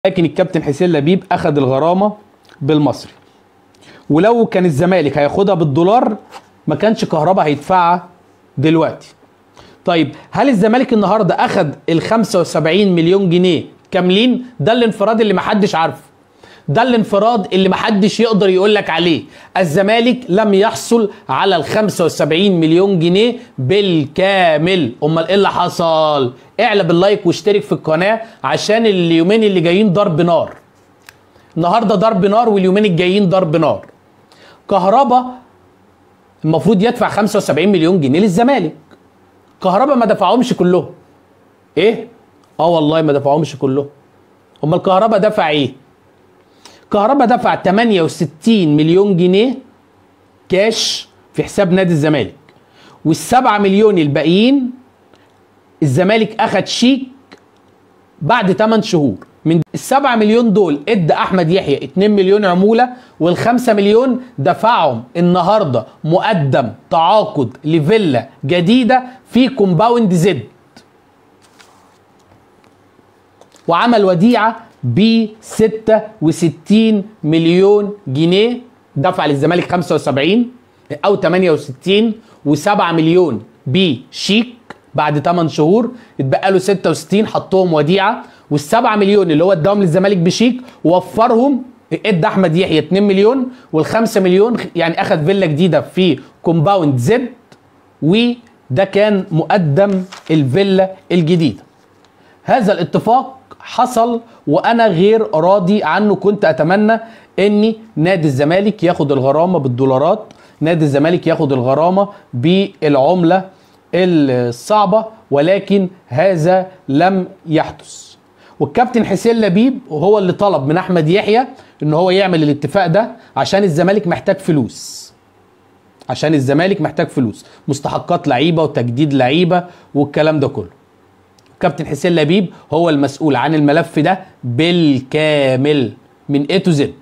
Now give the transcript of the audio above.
لكن الكابتن حسين لبيب اخذ الغرامه بالمصري، ولو كان الزمالك هياخدها بالدولار ما كانش كهربا هيدفعها دلوقتي. طيب هل الزمالك النهارده اخذ ال 75 مليون جنيه كاملين؟ ده الانفراد اللي محدش عارفه، ده الانفراد اللي محدش يقدر يقول لك عليه. الزمالك لم يحصل على ال 75 مليون جنيه بالكامل. امال ايه اللي حصل؟ اعلى باللايك واشترك في القناه عشان اليومين اللي جايين ضرب نار. النهارده ضرب نار واليومين الجايين ضرب نار. كهربا المفروض يدفع 75 مليون جنيه للزمالك، كهربا ما دفعهمش كلهم. ايه؟ والله ما دفعهمش كلهم. امال كهربا دفع ايه؟ كهربا دفع 68 مليون جنيه كاش في حساب نادي الزمالك، وال7 مليون الباقيين الزمالك اخد شيك بعد 8 شهور. من ال7 مليون دول ادى احمد يحيى 2 مليون عموله، وال5 مليون دفعهم النهارده مقدم تعاقد لفيلا جديده في كومباوند زد، وعمل وديعه ب 66 مليون جنيه. دفع للزمالك 75 او 68 و7 مليون بشيك بعد 8 شهور، اتبقى له 66 حطهم وديعه، وال7 مليون اللي هو اداهم للزمالك بشيك وفرهم ادى احمد يحيى 2 مليون، وال5 مليون يعني اخذ فيلا جديده في كومباوند زد، وده كان مقدم الفيلا الجديده. هذا الاتفاق حصل وانا غير راضي عنه. كنت اتمنى ان نادي الزمالك ياخد الغرامه بالدولارات، نادي الزمالك ياخد الغرامه بالعمله الصعبه، ولكن هذا لم يحدث. والكابتن حسين لبيب هو اللي طلب من احمد يحيى ان هو يعمل الاتفاق ده عشان الزمالك محتاج فلوس، عشان الزمالك محتاج فلوس، مستحقات لعيبه وتجديد لعيبه والكلام ده كله. كابتن حسين لبيب هو المسؤول عن الملف ده بالكامل من A to Z.